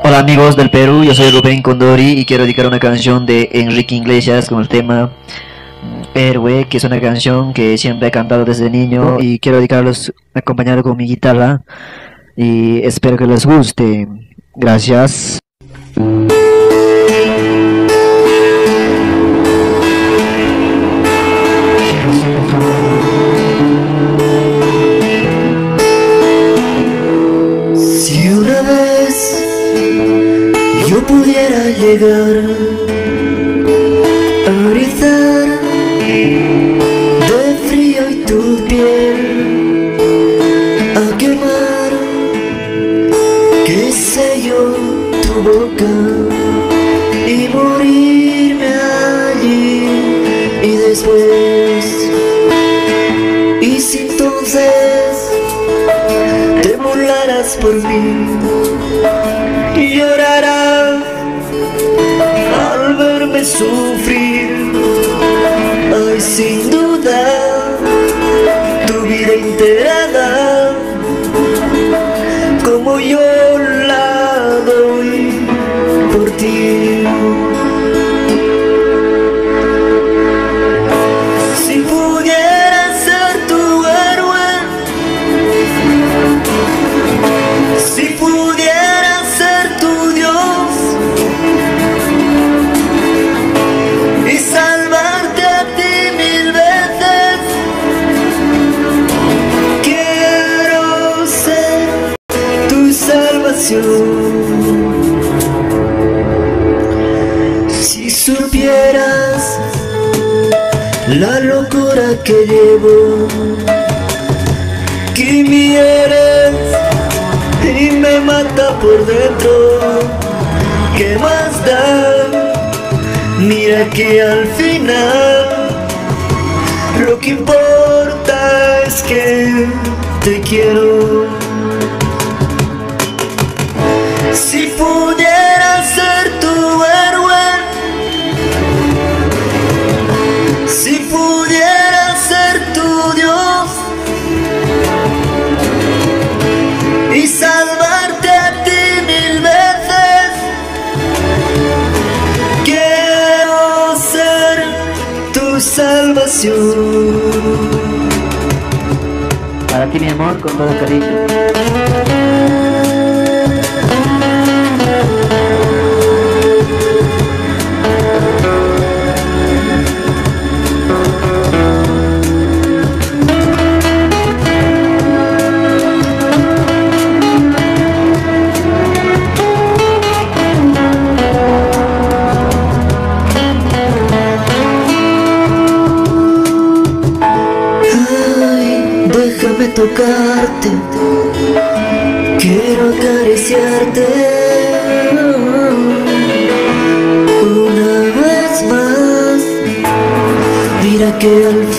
Hola amigos del Perú, yo soy Rubén Condori y quiero dedicar una canción de Enrique Iglesias con el tema Héroe, que es una canción que siempre he cantado desde niño y quiero dedicarlos acompañado con mi guitarra y espero que les guste. Gracias. Si una vez yo pudiera llegar a rizar de frío y tu piel, a quemar, qué sé yo, tu boca y morirme allí y después, y si entonces te burlarás por mí y llorarás al verme sufrir. Ay, sin duda, tu vida entera da, como yo la doy por ti. Si pudiera ser tu héroe, si pudiera ser tu Dios y salvarte a ti mil veces, quiero ser tu salvación. Si supieras la locura que llevo, que me hieres y me mata por dentro, ¿qué más da? Mira que al final lo que importa es que te quiero. Si pudiera ser tu héroe, si pudiera ser tu Dios y salvarte a ti mil veces, quiero ser tu salvación. Para ti mi amor, con todo cariño. Déjame tocarte, quiero acariciarte una vez más. Mira que al